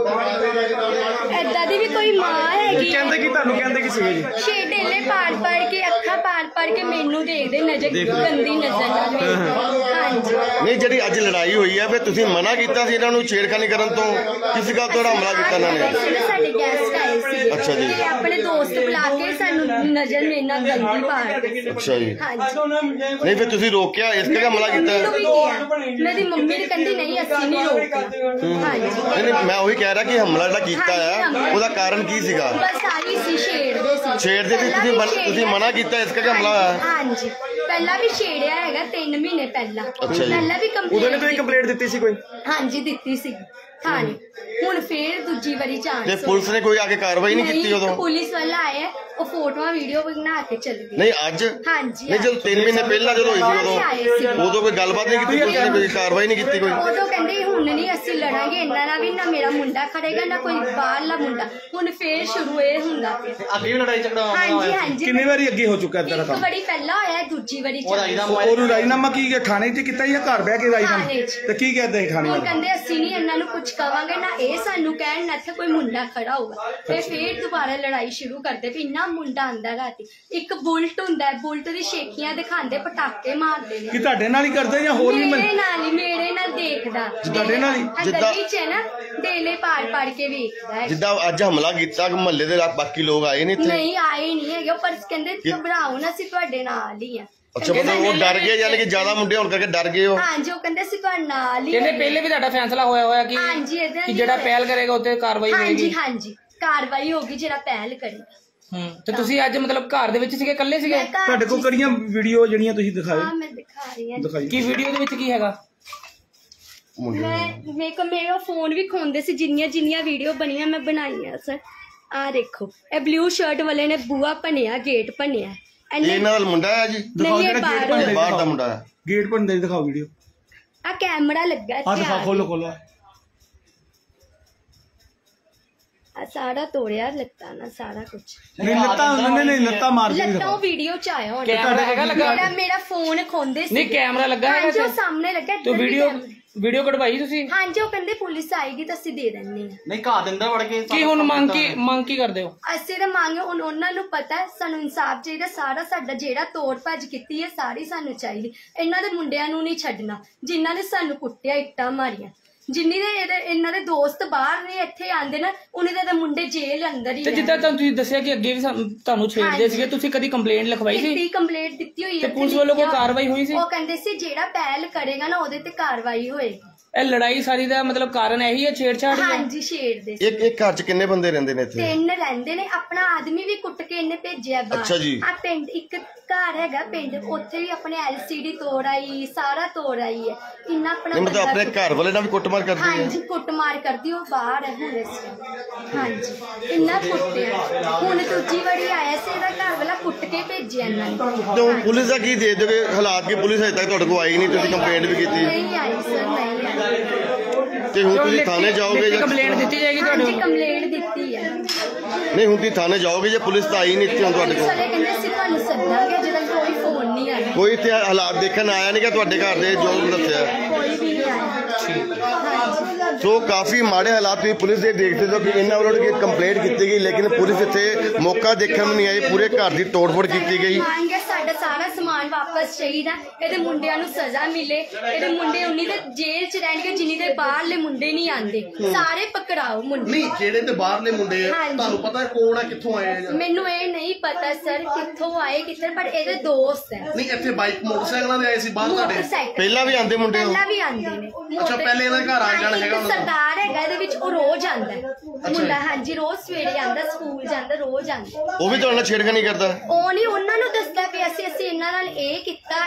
ਏਦਾਂ ਦੀ ਵੀ ਕੋਈ ਮਾਂ ਹੈਗੀ। ਕਹਿੰਦੇ ਕਿ ਤੁਹਾਨੂੰ ਕਹਿੰਦੇ ਕੀ ਸੀਗੇ ਜੀ? ਛੇਡੇਲੇ ਪਾੜ ਕੇ ਅੱਖਾਂ ਪਾੜ ਕੇ ਮੈਨੂੰ ਦੇਖਦੇ ਨਜ਼ਰ ਗੰਦੀ ਨਜ਼ਰ ਨਾਲ ਵੇਖਦੇ। ਹਾਂਜੀ ਨਹੀਂ ਜਿਹੜੀ ਅੱਜ ਲੜਾਈ ਹੋਈ ਹੈ ਫਿਰ ਤੁਸੀਂ ਮਨਾ ਕੀਤਾ ਸੀ ਇਹਨਾਂ ਨੂੰ ਛੇੜਖਾਨੀ ਕਰਨ ਤੋਂ? ਕਿਸ ਗੱਲ ਤੋਂ ਹਮਲਾ ਕੀਤਾ ਇਹਨਾਂ ਨੇ? ਸਾਡੇ ਗੈਸਟ ਆਏ ਸੀ। ਅੱਛਾ ਜੀ। ਤੇ ਆਪਣੇ ਦੋਸਤ ਬੁਲਾ ਕੇ ਸਾਨੂੰ ਨਜ਼ਰ ਮੇਰੇ ਨਾਲ ਗੰਦੀ ਪਾੜ। ਅੱਛਾ ਜੀ। ਹਾਂਜੀ ਨਹੀਂ ਫਿਰ ਤੁਸੀਂ ਰੋਕਿਆ ਇਸ ਕਰਕੇ ਹਮਲਾ ਕੀਤਾ? ਮੈਨੂੰ ਵੀ ਕਿਹਾ ਮੇਰੀ ਮੰਮੀ ਨੇ ਕਹਿੰਦੀ ਨਹੀਂ ਅਸੀਂ ਨਹੀਂ ਰੋਕਦੇ। ਹਾਂਜੀ ਨਹੀਂ ਮੈਂ ਉਹੀ ਕਹਿ ਰਿਹਾ ਕਿ ਹਮਲਾ ਜਿਹੜਾ ਕੀਤਾ ਆ ਉਹਦਾ ਕਾਰਨ ਕੀ ਸੀਗਾ? ਬਸ ਆਹੀ ਸੀ ਛੇੜਦੇ ਸੀ। ਛੇੜਦੇ ਸੀ ਤੁਸੀਂ ਮਨਾ ਕੀਤਾ ਇਸ ਕਰਕੇ ਹਮਲਾ ਹੋਇਆ? ਹਾਂਜੀ ਪਹਿਲਾਂ ਵੀ ਛੇੜਿਆ ਹੈਗਾ 3 ਮਹੀਨੇ ਪਹਿਲਾਂ। ਅੱਛਾ ਜੀ। ਪਹਿਲਾਂ ਵੀ ਉਦੋਂ ਨੇ ਤੁਸੀਂ ਕੰਪਲੇਂਟ ਦਿੱਤੀ ਸੀ ਕੋਈ? ਹਾਂਜੀ ਦਿੱਤੀ ਸੀ ਥਾਣੇ। ਹੁਣ ਫੇਰ ਦੂਜੀ ਵਾਰੀ ਚਾਂਸ ਤੇ ਪੁਲਿਸ ਨੇ ਕੋਈ ਆ ਕੇ ਕਾਰਵਾਈ ਨਹੀਂ ਕੀਤੀ ਉਦੋਂ? ਪੁਲਿਸ ਵਾਲਾ ਆਇਆ ਉਹ ਫੋਟੋਆਂ ਵੀਡੀਓ ਬਣਾ ਕੇ ਚਲ ਗਏ। ਨਹੀਂ ਅੱਜ ਹਾਂਜੀ ਨਹੀਂ ਜਦੋਂ 3 ਮਹੀਨੇ ਪਹਿਲਾਂ ਜਦੋਂ ਹੋਈ ਸੀ ਉਦੋਂ ਕੋਈ ਗੱਲਬਾਤ ਨਹੀਂ ਕੀਤੀ ਪੁਲਿਸ ਨੇ? ਕੋਈ ਕਾਰਵਾਈ ਨਹੀਂ ਕੀਤੀ ਕੋਈ? ਉਦੋਂ ਕਹਿੰਦੇ ਹੁਣ ਨਹੀਂ ਅਸੀਂ ਲੜਾਂਗੇ ਇਹਨਾਂ ਨਾਲ ਵੀ ਨਾ ਮੇਰਾ ਮੁੰਡਾ ਖੜੇਗਾ ਨਾ ਕੋਈ ਬਾਹਰਲਾ ਮੁੰਡਾ। ਹੁਣ ਫੇਰ ਸ਼ੁਰੂ ਇਹ ਹੁੰਦਾ ਪਿਆ। ਅੱਗੇ ਵੀ ਲੜਾਈ ਝਗੜਾ ਹਾਂਜੀ ਹਾਂਜੀ ਕਿੰਨੀ ਵਾਰੀ ਅੱਗੇ ਹੋ ਚੁੱਕਾ ਇਦਾਂ ਦਾ ਇੱਕ ਕੰਮ? ਵਾਰੀ ਪਹਿਲਾਂ ਹੋਇਆ ਦੂਜੀ ਵਾਰੀ ਚਾਂਸ। ਉਹਨੂੰ ਰਾਜੀਨਾਮਾ ਕੀ ਥਾਣੇ 'ਚ ਕੀਤਾ ਜਾਂ ਘਰ ਬਹਿ ਕੇ ਰਾਜੀਨਾਮਾ? ਥਾਣੇ 'ਚ। ਤੇ ਕੀ ਕਹਿੰਦੇ ਥਾਣੇ ਉਹ ਵਾਲੇ? ਕਹਿੰਦੇ ਅਸੀਂ ਨਹੀਂ ਇਹਨਾਂ ਨੂੰ ਕੁਝ ਕਵਾਂਗੇ ਨਾ ਇਹ ਸਾਨੂੰ ਕਹਿਣ ਨਾ ਇੱਥੇ ਕੋਈ ਮੁੰਡਾ ਖੜਾ ਹੋਊਗਾ। ਤੇ ਫੇਰ ਦੁਬਾਰਾ ਲੜਾਈ ਸ਼ੁਰੂ ਕਰਦੇ ਵੀ ਇੰਨਾ ਮੁੰਡਾ ਆਂਦਾ ਰਾਤੀ। ਇੱਕ ਬੁਲਟ ਹੁੰਦਾ ਬੁਲਟ ਦੀ ਸ਼ੇਖੀਆਂ ਦਿਖਾਉਂਦੇ ਪਟਾਕੇ ਮਾਰਦੇ ਨੇ। ਕੀ ਤੁਹਾਡੇ ਨਾਲ ਹੀ ਕਰਦੇ ਜਾਂ ਹੋਰ ਵੀ? ਮੇਰੇ ਨਾਲ ਦੇਖਦਾ ਤੁਹਾਡੇ ਨਾਲ ਹੀ? ਜਿੱਦਾਂ ਗਲੀ 'ਚ ਹੈ ਨਾ ਡੇਲੇ ਪਾੜ ਕੇ ਵੇਖਦਾ ਹੈ। ਜਿੱਦਾਂ ਅੱਜ ਹਮਲਾ ਕੀਤਾ ਮਹੱਲੇ ਦੇ ਬਾਕੀ ਲੋਕ ਆਏ ਨੇ ਇੱਥੇ? ਨਹੀਂ ਆਏ ਨਹੀਂ ਹੈਗੇ ਪਰ ਕਹਿੰਦੇ ਘਬਰਾਓ ਨਾ ਅਸੀਂ ਤੁਹਾਡੇ ਨਾਲ ਹੀ ਆ। ਅੱਛਾ ਮਤਲਬ ਉਹ ਡਰ ਗਏ ਯਾਨੀ ਕਿ ਜ਼ਿਆਦਾ ਮੁੰਡੇ ਹੋਣ ਕਰਕੇ ਡਰ ਗਏ ਉਹ? ਹਾਂਜੀ ਉਹ ਕਹਿੰਦੇ ਅਸੀਂ ਤੁਹਾਡੇ ਨਾਲ ਹੀ ਕਹਿੰਦੇ ਪਹਿਲੇ ਵੀ ਤੁਹਾਡਾ ਫੈਸਲਾ ਹੋਇਆ ਕਿ ਹਾਂਜੀ ਇਹਦਾ ਕਿ ਜਿਹੜਾ ਪਹਿਲ ਕਰੇਗਾ ਉੱਤੇ ਕਾਰਵਾਈ ਹੋਏਗੀ। ਹਾਂਜੀ ਕਾਰਵਾਈ ਹੋਗੀ ਜਿਹੜਾ ਪਹਿਲ ਕਰੇਗਾ। ਤੇ ਤੁਸੀਂ ਅੱਜ ਮਤਲਬ ਘਰ ਦੇ ਵਿੱਚ ਸੀਗੇ ਇਕੱਲੇ ਸੀਗੇ? ਤੁਹਾਡੇ ਕੋਲ ਕਿਹੜੀਆਂ ਵੀਡੀਓ ਜਿਹੜੀਆਂ ਤੁਸੀਂ ਦਿਖਾਏ? ਹਾਂ ਮੈਂ ਦਿਖਾ ਰਹੀ ਹਾਂ। ਦਿਖਾਈ ਕੀ ਵੀਡੀਓ ਦੇ ਵਿੱਚ ਕੀ ਹੈਗਾ? ਮੇਰਾ ਫੋਨ ਵੀ ਖੋਂਦੇ ਸੀ ਜਿੰਨੀਆਂ ਵੀਡੀਓ ਬਣੀਆਂ ਮੈਂ ਬਣਾਈਆਂ ਸਰ। ਆ ਦੇਖੋ ਇਹ ਬਲੂ ਸ਼ਰਟ ਵਾਲੇ ਨੇ ਬੂਆ ਭੰਨਿਆ ਗੇਟ ਭੰਨਿਆ। ਇਹ ਇਹਨਾਂ ਦਾ ਮੁੰਡਾ ਹੈ ਜੀ? ਨਹੀਂ ਇਹ ਬਾਹਰ ਦਾ ਮੁੰਡਾ ਹੈ। ਗੇਟ ਭੰਨਦੇ ਦਿਖਾਓ ਵੀਡੀਓ। ਆ ਕੈਮਰਾ ਲੱਗਾ ਆ ਦਿਖਾ ਖੋਲੋ ਆ ਸਾਰਾ ਤੋੜਿਆ ਲੱਤਾਂ ਨਾ ਸਾਰਾ ਕੁਝ। ਨਹੀਂ ਲੱਤਾਂ ਮਾਰ ਕੇ ਲੱਤਾਂ ਉਹ ਵੀਡੀਓ ਚ ਆਇਆ ਹੁਣ। ਕੈਮਰਾ ਹੈਗਾ ਲੱਗਾ? ਮੇਰਾ ਫੋਨ ਖੋਂਦੇ ਸੀ। ਨਹੀਂ ਕੈਮਰਾ ਲੱਗਾ ਹੈਗਾ? ਹਾਂਜੀ ਉਹ ਸਾਹਮਣੇ ਲੱਗਾ। ਤੂੰ ਵੀਡੀਓ ਕਢਵਾਈ ਤੁਸੀਂ? ਹਾਂਜੀ ਉਹ ਕਹਿੰਦੇ ਪੁਲਿਸ ਆਏਗੀ ਤਾਂ ਅਸੀਂ ਦੇ ਦਿੰਨੇ ਆ। ਨਹੀਂ ਘਾ ਦਿੰਦਾ ਵੜ ਕੇ। ਕੀ ਹੁਣ ਮੰਗ ਕੀ ਕਰਦੇ ਹੋ? ਅਸੀਂ ਤਾਂ ਮੰਗੇ ਹੁਣ ਉਹਨਾਂ ਨੂੰ ਪਤਾ ਸਾਨੂੰ ਇਨਸਾਫ ਚਾਹੀਦਾ। ਸਾਰਾ ਸਾਡਾ ਜਿਹੜਾ ਤੋੜ ਭੱਜ ਕੀਤੀ ਹੈ ਸਾਰੀ ਸਾਨੂੰ ਚਾਹੀਦੀ। ਇਹਨਾਂ ਦੇ ਮੁੰਡਿਆਂ ਨੂੰ ਨਹੀਂ ਛੱਡਣਾ ਜਿਨ੍ਹਾਂ ਨੇ ਸਾਨੂੰ ਕੁੱਟਿਆ ਇੱਟਾਂ ਮਾਰੀਆਂ। ਜਿੰਨੀ ਦੇ ਇਹਨਾਂ ਦੇ ਦੋਸਤ ਬਾਹਰ ਨੇ ਇੱਥੇ ਆਂਦੇ ਨਾ ਉਹਨਾਂ ਦੇ ਮੁੰਡੇ ਜੇਲ੍ਹ ਅੰਦਰ ਹੀ। ਤੇ ਜਿੱਦਾਂ ਤੁਸੀਂ ਦੱਸਿਆ ਕਿ ਅੱਗੇ ਵੀ ਤੁਹਾਨੂੰ ਛੇੜਦੇ ਸੀਗੇ ਤੁਸੀਂ ਕਦੀ ਕੰਪਲੇਂਟ ਲਿਖਵਾਈ ਸੀ? ਕੰਪਲੇਂਟ ਦਿੱਤੀ ਹੋਈ ਹੈ। ਤੇ ਪੁਲਿਸ ਵੱਲੋਂ ਕੋਈ ਕਾਰਵਾਈ ਹੋਈ ਸੀ? ਉਹ ਕਹਿੰਦੇ ਸੀ ਜਿਹੜਾ ਪਹਿਲ ਕਰੇਗਾ ਨਾ ਉਹਦੇ ਤੇ ਕਾਰਵਾਈ ਹੋਏਗੀ। ਇਹ ਲੜਾਈ ਸਾਰੀ ਦਾ ਮਤਲਬ ਕਾਰਨ ਇਹੀ ਹੈ, ਛੇੜਛਾੜ ਹੀ ਹੈ? ਹਾਂਜੀ ਛੇੜਦੇ ਸੀ। ਇੱਕ ਘਰ 'ਚ ਕਿੰਨੇ ਬੰਦੇ ਰਹਿੰਦੇ ਨੇ ਇੱਥੇ? 3 ਰਹਿੰਦੇ ਨੇ। ਆਪਣਾ ਆਦਮੀ ਵੀ ਕੁੱਟ ਕੇ ਇਹਨੇ ਭੇਜਿਆ ਬਾਹਰ। ਅੱਛਾ ਜੀ। ਆ ਪਿੰਡ ਇੱਕ ਘਰ ਹੈਗਾ ਪਿੰਡ, ਉੱਥੇ ਵੀ ਆਪਣੇ LCD ਤੋੜ ਆਈ, ਸਾਰਾ ਤੋੜ ਆਈ ਹੈ। ਇੰਨਾ ਆਪਣਾ ਨਹੀਂ ਮਤਲਬ ਆਪਣੇ ਘਰ ਵਾਲੇ ਨਾਲ ਵੀ ਕੁੱਟਮਾਰ ਕਰਦੀ ਹੈ? ਹਾਂਜੀ ਕੁੱਟਮਾਰ ਕਰਦੀ, ਉਹ ਬਾਹਰ ਹੈ ਹੁਣ ਇਸ। ਹਾਂਜੀ ਇੰਨਾ ਕੁੱਟਿਆ। ਹੁਣ ਦੂਜੀ ਵਾਰੀ ਆਇਆ ਸੀ, ਇਹਦਾ ਘਰ ਵਾਲਾ ਕੁੱਟ ਕੇ ਭੇਜਿਆ ਇਹਨਾਂ ਨੇ। ਤੇ ਹੁਣ ਪੁਲਿਸ ਦਾ ਕੀ ਦੇ ਦੇਵੇ ਹਾਲਾਤ ਕਿ ਪੁਲਿਸ ਹਜੇ ਤੱਕ ਤੁਹਾਡੇ ਕੋਲ ਆਈ ਨਹੀਂ, ਤੁਸੀਂ ਕੰਪਲੇਂਟ ਵੀ ਕੀਤੀ? ਨਹੀਂ ਆਈ ਸਰ, ਨਹੀਂ ਆਈ। ਤੇ ਹੁਣ ਤੁਸੀਂ ਥਾਣੇ ਜਾਓਗੇ ਜਾਂ ਕੰਪਲੇਂਟ ਦਿੱਤੀ ਜਾਏਗੀ ਤੁਹਾਡੇ? ਹਾਂਜੀ ਕੰਪਲੇਂਟ ਦਿੱਤੀ ਹੈ। ਨਹੀਂ ਹੁਣ ਤੁਸੀਂ ਥਾਣੇ ਜਾਓਗੇ ਜੇ ਪੁਲਿਸ ਤਾਂ ਆਈ ਨਹੀਂ ਇੱਥੇ ਹੁਣ ਤੁਹਾਡੇ ਪੁਲਿਸ ਕੋਲ? ਵਾਲੇ ਕਹਿੰਦੇ ਅਸੀਂ ਤੁਹਾਨੂੰ ਸੱਦਾਂਗੇ, ਜਦੋਂ ਕੋਈ ਫੋਨ ਨਹੀਂ ਆਇਆ। ਕੋਈ ਇੱਥੇ ਹਾਲਾਤ ਦੇਖਣ ਆਇਆ ਨਹੀਂ ਕਿ ਤੁਹਾਡੇ ਘਰ ਦੇ ਜੋ ਦੱਸਿਆ? ਕੋਈ ਵੀ ਨਹੀਂ ਆਇਆ। ਹਾਂਜੀ ਸੋ ਕਾਫੀ ਮਾੜੇ ਹਾਲਾਤ ਤੁਸੀਂ ਪੁਲਿਸ ਦੇ ਦੇਖਦੇ ਹੋ ਕਿ ਇਹਨਾਂ ਵੱਲੋਂ ਕੰਪਲੇਂਟ ਕੀਤੀ ਗਈ ਲੇਕਿਨ ਪੁਲਿਸ ਇੱਥੇ ਮੌਕਾ ਦੇਖਣ ਨੂੰ ਨਹੀਂ ਆਈ। ਪੂਰੇ ਘਰ ਦੀ ਤੋੜਫੋੜ ਕੀਤੀ ਗਈ। ਮੰਗ ਹੈ ਸਾਡਾ ਸਾਰਾ ਸਮਾਨ ਵਾਪਸ ਚਾਹੀਦਾ, ਇਹਦੇ ਮੁੰਡਿਆਂ ਨੂੰ ਸਜ਼ਾ ਮਿਲੇ। ਇਹਦੇ ਮੁੰਡੇ ਉਨੀ ਦੇ ਜੇਲ੍ਹ 'ਚ ਰਹਿਣਗੇ ਜਿੰਨੀ ਦੇ ਬਾਹਰਲੇ ਮੁੰਡੇ ਨਹੀਂ ਆਉਂਦੇ। ਸਾਰੇ ਪਕੜਾਓ ਮੁੰਡੇ। ਨਹੀਂ ਜਿਹੜੇ ਤੇ ਬਾਹਰਲੇ ਮੁੰਡੇ ਆ ਹਾਂਜੀ। ਤੁਹਾਨੂੰ ਪਤਾ ਕੌਣ ਆ, ਕਿੱਥੋਂ ਆਏ ਆ ਜਾਂ? ਮੈਨੂੰ ਇਹ ਨਹੀਂ ਪਤਾ ਸਰ ਕਿੱਥੋਂ ਆਏ ਕਿੱਧਰ, ਪਰ ਇਹਦੇ ਦੋਸਤ ਹੈ। ਨਹੀਂ ਇੱਥੇ ਬਾਈਕ ਮੋਟਰਸਾਈਕਲਾਂ ਦੇ ਆਏ ਸੀ ਬਾਹਰ ਤੁਹਾਡੇ? ਮੋਟਰਸਾਈਕਲ ਪਹਿਲਾਂ ਵੀ ਆਉਂਦੇ ਮੁੰਡੇ? ਪਹਿਲਾਂ ਵੀ ਆਉਂਦੇ ਨੇ। ਅੱਛਾ, ਪਹਿਲੇ ਇਹਨਾਂ ਦੇ ਘਰ ਆਉਣ ਜਾਣ ਹੈਗਾ ਉਹਨਾਂ ਦਾ? ਸਰਦਾਰ ਹੈਗਾ ਇਹਦੇ ਵਿੱਚ, ਉਹ ਰੋਜ਼ ਆਉਂਦਾ ਹੈ ਮੁੰਡਾ। ਹਾਂਜੀ ਰੋਜ਼ ਸਵੇਰੇ ਆਉਂਦਾ, ਸਕੂਲ ਜਾਂਦਾ, ਰੋਜ਼ ਆਉਂਦਾ। ਉਹ ਵੀ ਤੁਹਾਡੇ ਨਾਲ ਛੇੜਖਾਨੀ ਕਰਦਾ? ਉਹ ਨਹੀਂ, ਉਹਨਾਂ ਨੂੰ ਦੱਸਦਾ ਪਿਆ ਸੀ ਅਸੀਂ ਇਹਨਾਂ ਨਾਲ ਇਹ ਕੀਤਾ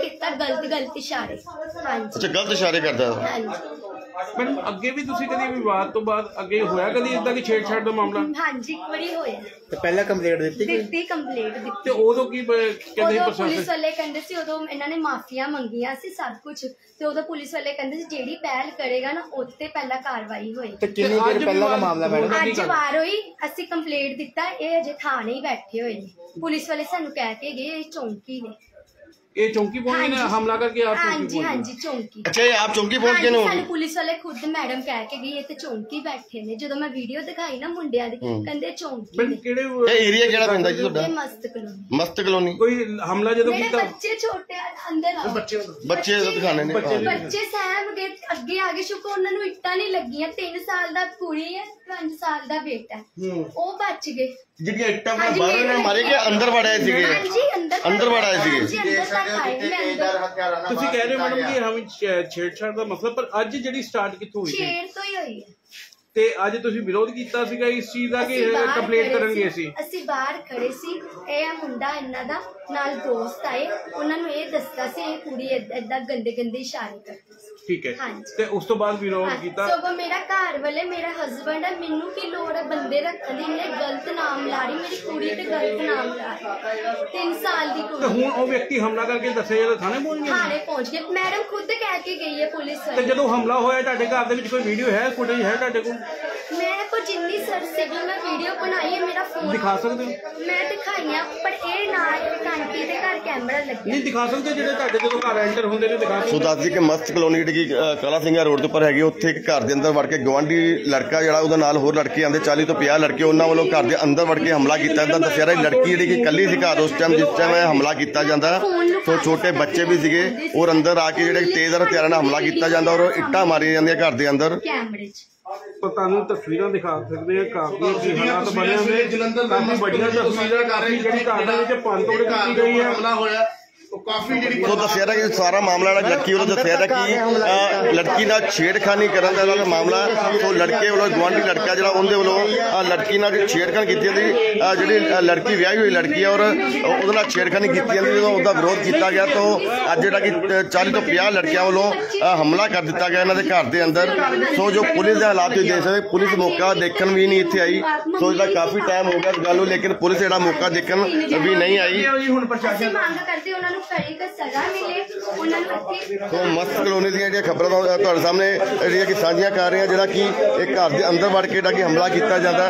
ਗਲਤ ਇਸ਼ਾਰੇ। ਹਾਂਜੀ ਅੱਛਾ ਗਲਤ ਇਸ਼ਾਰੇ ਕਰਦਾ? ਹਾਂਜੀ ਮੈਡਮ ਅੱਗੇ ਵੀ ਤੁਸੀਂ ਕਦੀ ਵਿਵਾਦ ਤੋਂ ਬਾਅਦ ਅੱਗੇ ਹੋਇਆ ਕਦੀ ਇਦਾਂ ਕਿ ਛੇੜਛਾੜ ਦਾ ਮਾਮਲਾ? ਹਾਂਜੀ ਇੱਕ ਵਾਰੀ ਹੋਇਆ। ਤੇ ਪਹਿਲਾਂ ਕੰਪਲੇਂਟ ਦਿੱਤੀ ਕੰਪਲੇਂਟ ਦਿੱਤੀ। ਤੇ ਉਦੋਂ ਕੀ ਕਹਿੰਦੇ ਉਦੋਂ ਪ੍ਰਸ਼ਾਸਨ? ਪੁਲਿਸ ਵਾਲੇ ਕਹਿੰਦੇ ਸੀ, ਉਦੋਂ ਇਹਨਾਂ ਨੇ ਮਾਫੀਆਂ ਮੰਗੀਆਂ ਸੀ ਸਭ ਕੁਝ, ਤੇ ਉਦੋਂ ਪੁਲਿਸ ਵਾਲੇ ਕਹਿੰਦੇ ਸੀ ਜਿਹੜੀ ਪਹਿਲ ਕਰੇਗਾ ਨਾ ਉੱਤੇ ਪਹਿਲਾਂ ਕਾਰਵਾਈ ਹੋਈ। ਕਿੰਨੀ ਦੇਰ ਪਹਿਲਾਂ ਦਾ ਮਾਮਲਾ ਮੈਡਮ? ਅੱਜ ਵਾਰ ਹੋਈ, ਅਸੀਂ ਕੰਪਲੇਂਟ ਦਿੱਤਾ, ਇਹ ਅਜੇ ਥਾਣੇ ਹੀ ਬੈਠੇ ਹੋਏ ਨੇ। ਪੁਲਿਸ ਵਾਲੇ ਸਾਨੂੰ ਕਹਿ ਕੇ ਗਏ ਇਹ ਚੌਂਕੀ ਨੇ। ਇਹ ਚੌਂਕੀ ਪਹੁੰਚੇ ਨੇ ਹਮਲਾ ਕਰਕੇ? ਆਪ ਹਾਂਜੀ ਹਾਂਜੀ ਚੌਂਕੀ। ਅੱਛਾ ਇਹ ਆਪ ਚੌਂਕੀ ਪਹੁੰਚ ਗਏ ਨੇ? ਸਾਨੂੰ ਪੁਲਿਸ ਵਾਲੇ ਖੁਦ ਮੈਡਮ ਕਹਿ ਕੇ ਗਈ ਇਹ ਤੇ ਚੌਂਕੀ ਬੈਠੇ ਨੇ। ਜਦੋਂ ਮੈਂ ਵੀਡੀਓ ਦਿਖਾਈ ਨਾ ਮੁੰਡਿਆਂ ਦੀ, ਕਹਿੰਦੇ ਚੌਂਕੀ ਨੇ। ਮੈਡਮ ਕਿਹੜੇ ਇਹ ਏਰੀਆ ਕਿਹੜਾ ਪੈਂਦਾ ਜੀ ਤੁਹਾਡਾ? ਇਹ ਮਸਤ ਕਲੋਨੀ। ਮਸਤ ਕਲੋਨੀ? ਕੋਈ ਹਮਲਾ ਜਦੋਂ ਮੇਰੇ ਕੀਤਾ? ਬੱਚੇ ਛੋਟੇ ਆ, ਅੰਦਰ ਆਓ। ਬੱਚੇ ਦਿਖਾਣੇ ਨੇ? ਬੱਚੇ ਸਹਿਮ ਗਏ, ਅੱਗੇ ਆ ਗਏ। ਸ਼ੁਕਰ ਉਹਨਾਂ ਨੂੰ ਇੱਟਾਂ ਨਹੀਂ ਲੱਗੀਆਂ। 3 ਸਾਲ ਦਾ ਕੁੜੀ ਹੈ, 5 ਸਾਲ ਦਾ ਬੇਟਾ ਹੈ, ਉਹ ਬਚ ਗਏ। ਜਿਹੜੀਆਂ ਇੱਟਾਂ ਬਾਹਰ ਮਾਰੇ ਕਿ ਅੰਦਰ ਵੜਾਏ ਸੀਗੇ? ਹਾਂਜੀ ਅੰਦਰ ਵੜਾਏ ਸੀਗੇ। ਹਾਂਜੀ ਅੰਦਰ ਤੱਕ ਆਏ। ਮੈਂ ਅੰਦਰ ਤੁਸੀਂ ਕਹਿ ਰਹੇ ਹੋ ਮੈਡਮ ਕਿ ਹਮ ਛੇੜਛਾੜ ਦਾ ਮਸਲਾ, ਪਰ ਅੱਜ ਜਿਹੜੀ ਸਟਾਰਟ ਕਿੱਥੋਂ ਹੋਈ ਸੀ? ਛੇੜ ਤੋਂ ਹੀ ਹੋਈ ਹੈ। ਤੇ ਅੱਜ ਤੁਸੀਂ ਵਿਰੋਧ ਕੀਤਾ ਸੀਗਾ ਇਸ ਚੀਜ਼ ਦਾ ਕਿ ਅਸੀਂ ਬਾਹਰ ਕੰਪਲੇਂਟ ਖੜੇ ਕਰਨਗੇ? ਸੀ। ਅਸੀਂ ਬਾਹਰ ਖੜੇ ਸੀ। ਇਹ ਮੁੰਡਾ ਇਹਨਾਂ ਦਾ ਨਾਲ ਦੋਸਤ ਆਏ, ਉਹਨਾਂ ਨੂੰ ਇਹ ਦੱਸਦਾ ਸੀ ਇਹ ਕੁੜੀ ਏਦਾਂ ਗੰਦੇ ਇਸ਼ਾਰੇ ਕਰਦੀ ਸੀ। ਠੀਕ ਹੈ। ਹਾਂਜੀ। ਤੇ ਉਸ ਤੋਂ ਬਾਅਦ ਵਿਰੋਧ ਕੀਤਾ? ਸਗੋਂ ਮੇਰਾ ਘਰ ਵਾਲੇ, ਮੇਰਾ ਹਸਬੰਡ ਹੈ, ਮੈਨੂੰ ਕੀ ਲੋੜ ਹੈ ਬੰਦੇ ਰੱਖਣ ਦੀ? ਇਹਨੇ ਗਲਤ ਨਾਮ ਲਾ ਰਹੀ ਮੇਰੀ ਕੁੜੀ ਤੇ, ਗਲਤ ਨਾਮ ਲਾ ਰਹੀ। 3 ਸਾਲ ਦੀ ਤੇ ਕੁੜੀ। ਹੁਣ ਉਹ ਵਿਅਕਤੀ ਹਮਲਾ ਕਰਕੇ ਦੱਸਿਆ ਜਾਂਦਾ ਥਾਣੇ ਪਹੁੰਚ ਗਿਆ? ਥਾਣੇ ਪਹੁੰਚ ਗਏ। ਮੈਡਮ ਖੁਦ ਕਹਿ ਕੇ ਗਈ ਹੈ ਪੁਲਿਸ ਤੇ ਵਾਲੀ। ਜਦੋਂ ਹਮਲਾ ਹੋਇਆ ਤੁਹਾਡੇ ਘਰ ਦੇ ਵਿੱਚ ਕੋਈ ਵੀਡੀਓ ਹੈ, ਫੁਟੇਜ ਹੈ ਤੁਹਾਡੇ ਕੋਲ? ਮੇਰੇ ਕੋਲ ਜਿੰਨੀ ਸਰਸੇਬਲ ਮੈਂ ਵੀਡੀਓ ਬਣਾਈ ਹੈ, ਮੇਰਾ ਫੋਨ ਦਿਖਾ ਸਕਦੇ ਹੋ? ਮੈਂ ਦਿਖਾਈਆਂ, ਪਰ ਇਹ ਨਾਲ ਆਂਟੀ ਦੇ ਘਰ ਕੈਮਰਾ ਲੱਗਿਆ। ਨਹੀਂ ਦਿਖਾ ਸਕਦੇ ਜਿਹੜੇ ਤੁਹਾਡੇ ਜਦੋਂ ਘਰ ਐਂਟਰ ਹੁੰਦੇ ਨੇ, ਦਿਖਾ ਸੋ ਸਕਦੇ? ਦੱਸਦੀ ਕਿ ਮਸਤ ਕਲੋਨੀ ਜਿਹੜੀ ਕਾਲਾ ਸਿੰਘਾ ਰੋਡ ਦੇ ਉੱਪਰ ਹੈਗੀ, ਉੱਥੇ ਇੱਕ ਘਰ ਦੇ ਅੰਦਰ ਵੜ ਕੇ ਗਵਾਂਢੀ ਲੜਕਾ ਜਿਹੜਾ ਉਹਦੇ ਨਾਲ ਹੋਰ ਲੜਕੇ ਆਂਦੇ 40 ਤੋਂ 50 ਲੜਕੇ, ਉਹਨਾਂ ਵੱਲੋਂ ਘਰ ਦੇ ਅੰਦਰ ਵੜ ਕੇ ਹਮਲਾ ਕੀਤਾ ਜਾਂਦਾ। ਦੱਸਿਆ ਰਿਹਾ ਲੜਕੀ ਜਿਹੜੀ ਕਿ ਇਕੱਲੀ ਸੀ ਘਰ ਉਸ ਟਾਈਮ ਜਿਸ ਟਾਈਮ ਇਹ ਹਮਲਾ ਕੀਤਾ ਜਾਂਦਾ। ਸੋ ਛੋਟੇ ਬੱਚੇ ਵੀ ਸੀਗੇ ਔਰ ਅੰਦਰ ਆ ਕੇ ਜਿਹੜੇ ਤੇਜ਼ ਹਥਿਆਰਾਂ ਨਾਲ ਹਮਲਾ ਕੀਤਾ ਜਾਂਦਾ ਔਰ ਇੱਟਾਂ ਮਾਰੀਆਂ ਜਾਂਦੀਆਂ ਘਰ ਦੇ ਅੰਦਰ। ਕੈਮਰੇ 'ਚ ਪਰ ਤੁਹਾਨੂੰ ਤਸਵੀਰਾਂ ਦਿਖਾ ਸਕਦੇ ਆ ਕਾਫੀ ਕੀ ਹਾਲਾਤ ਬਣੇ ਹੋਏ। ਕਾਫੀ ਵੱਡੀਆਂ ਤਸਵੀਰਾਂ, ਕਾਫੀ ਜਿਹੜੀ ਘਰ ਦੇ ਵਿੱਚ ਭੰਨ ਤੋੜ ਕੀਤੀ ਗਈ ਹੈ। ਹਮਲਾ ਹੋਇਆ ਕਾਫੀ ਜਿਹੜੀ ਸੋ ਦੱਸਿਆ ਰਿਹਾ ਕਿ ਸਾਰਾ ਮਾਮਲਾ ਜਿਹੜਾ ਲੜਕੀ ਵੱਲੋਂ ਦੱਸਿਆ ਰਿਹਾ ਕਿ ਲੜਕੀ ਨਾਲ ਛੇੜਖਾਨੀ ਕਰਨ ਦਾ ਇਹਦਾ ਮਾਮਲਾ। ਸੋ ਲੜਕੇ ਵੱਲੋਂ ਗਵਾਂਢੀ ਲੜਕਾ ਜਿਹੜਾ ਉਹਦੇ ਵੱਲੋਂ ਲੜਕੀ ਨਾਲ ਛੇੜਖਾਨੀ ਕੀਤੀ ਜਾਂਦੀ। ਜਿਹੜੀ ਲੜਕੀ ਵਿਆਹੀ ਹੋਈ ਲੜਕੀ ਹੈ ਔਰ ਉਹਦੇ ਨਾਲ ਛੇੜਖਾਨੀ ਕੀਤੀ ਜਾਂਦੀ। ਜਦੋਂ ਉਹਦਾ ਵਿਰੋਧ ਕੀਤਾ ਗਿਆ ਤਾਂ ਅੱਜ ਜਿਹੜਾ ਕਿ 40 ਤੋਂ 50 ਲੜਕਿਆਂ ਵੱਲੋਂ ਹਮਲਾ ਕਰ ਦਿੱਤਾ ਗਿਆ ਇਹਨਾਂ ਦੇ ਘਰ ਦੇ ਅੰਦਰ। ਸੋ ਜੋ ਪੁਲਿਸ ਦੇ ਹਾਲਾਤ ਤੁਸੀਂ ਦੇਖ ਸਕਦੇ, ਪੁਲਿਸ ਮੌਕਾ ਦੇਖਣ ਵੀ ਨਹੀਂ ਇੱਥੇ ਆਈ। ਸੋ ਜਿਹੜਾ ਕਾਫੀ ਟਾਈਮ ਹੋ ਗਿਆ ਇਸ ਗੱਲ ਨੂੰ, ਲੇਕਿਨ ਪੁਲਿਸ ਜਿਹੜਾ ਮੌਕਾ ਦੇਖਣ ਵੀ ਨਹੀਂ ਆਈ। ਹੁਣ ਅਸੀਂ ਪ੍ਰਸ਼ਾਸਨ ਮੰਗ ਕਰਦੇ ਉਹਨਾਂ ਨੂੰ ਕੜੀ ਦਾ ਸਜ਼ਾ ਮਿਲੇ, ਉਹਨਾਂ ਨੂੰ ਇੱਥੇ। ਸੋ ਮਸਤ ਕਲੋਨੀ ਦੀਆਂ ਜਿਹੜੀਆਂ ਖਬਰਾਂ ਤੁਹਾਡੇ ਸਾਹਮਣੇ ਜਿਹੜੀਆਂ ਕਿ ਸਾਂਝੀਆਂ ਕਰ ਰਹੇ ਹਾਂ, ਜਿਹੜਾ ਕਿ ਇੱਕ ਘਰ ਦੇ ਅੰਦਰ ਵੜ ਕੇ ਜਿਹੜਾ ਕਿ ਹਮਲਾ ਕੀਤਾ ਜਾਂਦਾ।